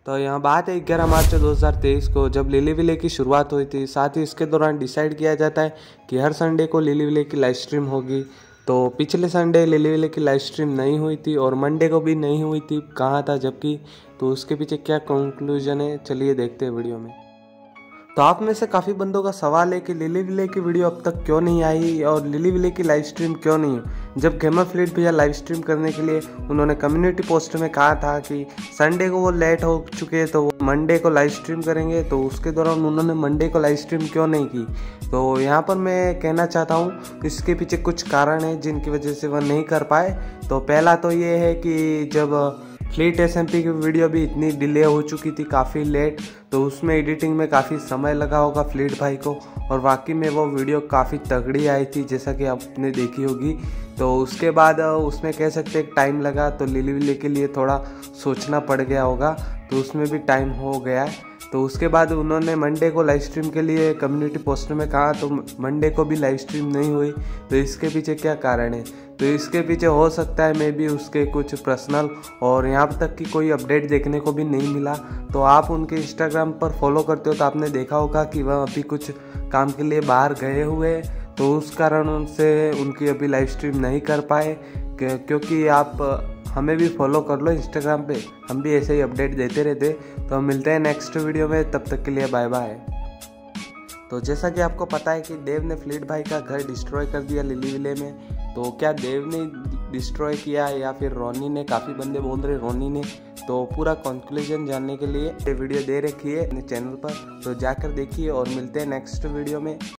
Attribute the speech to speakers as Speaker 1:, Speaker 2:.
Speaker 1: तो यहाँ बात है 11 मार्च 2023 को, जब लिली विले की शुरुआत हुई थी। साथ ही इसके दौरान डिसाइड किया जाता है कि हर संडे को लिली विले की लाइव स्ट्रीम होगी। तो पिछले संडे लिली विले की लाइव स्ट्रीम नहीं हुई थी और मंडे को भी नहीं हुई थी, कहाँ था जबकि। तो उसके पीछे क्या कंक्लूजन है, चलिए देखते हैं वीडियो में। तो आप में से काफ़ी बंदों का सवाल है कि लिली विले की वीडियो अब तक क्यों नहीं आई और लिली विले की लाइव स्ट्रीम क्यों नहीं हुई, जब गेमर फ्लीट भैया लाइव स्ट्रीम करने के लिए उन्होंने कम्युनिटी पोस्ट में कहा था कि संडे को वो लेट हो चुके हैं तो वो मंडे को लाइव स्ट्रीम करेंगे। तो उसके दौरान उन्होंने मंडे को लाइव स्ट्रीम क्यों नहीं की। तो यहाँ पर मैं कहना चाहता हूँ इसके पीछे कुछ कारण है जिनकी वजह से वह नहीं कर पाए। तो पहला तो ये है कि जब फ्लीट SMP की वीडियो भी इतनी डिले हो चुकी थी, काफ़ी लेट, तो उसमें एडिटिंग में काफ़ी समय लगा होगा फ्लीट भाई को। और वाकई में वो वीडियो काफ़ी तगड़ी आई थी, जैसा कि आपने देखी होगी। तो उसके बाद उसमें कह सकते एक टाइम लगा, तो लिली विले के लिए थोड़ा सोचना पड़ गया होगा, तो उसमें भी टाइम हो गया है। तो उसके बाद उन्होंने मंडे को लाइव स्ट्रीम के लिए कम्युनिटी पोस्ट में कहा, तो मंडे को भी लाइव स्ट्रीम नहीं हुई। तो इसके पीछे क्या कारण है? तो इसके पीछे हो सकता है मे बी उसके कुछ पर्सनल और यहाँ तक कि कोई अपडेट देखने को भी नहीं मिला। तो आप उनके इंस्टाग्राम पर फॉलो करते हो तो आपने देखा होगा कि वह अभी कुछ काम के लिए बाहर गए हुए, तो उस कारण उनसे उनकी अभी लाइव स्ट्रीम नहीं कर पाए। क्योंकि आप हमें भी फॉलो कर लो इंस्टाग्राम पे, हम भी ऐसे ही अपडेट देते रहते। तो हम मिलते हैं नेक्स्ट वीडियो में, तब तक के लिए बाय बाय। तो जैसा कि आपको पता है कि देव ने फ्लीट भाई का घर डिस्ट्रॉय कर दिया लिली विले में। तो क्या देव ने डिस्ट्रॉय किया या फिर रोनी ने? काफ़ी बंदे बोल रहे रोनी ने। तो पूरा कंक्लूजन जानने के लिए ये वीडियो दे रखी है अपने चैनल पर, तो जाकर देखिए और मिलते हैं नेक्स्ट वीडियो में।